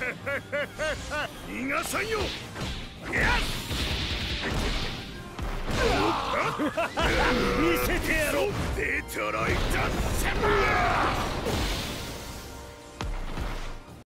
逃がさんよ。見せてやろう。デトロイト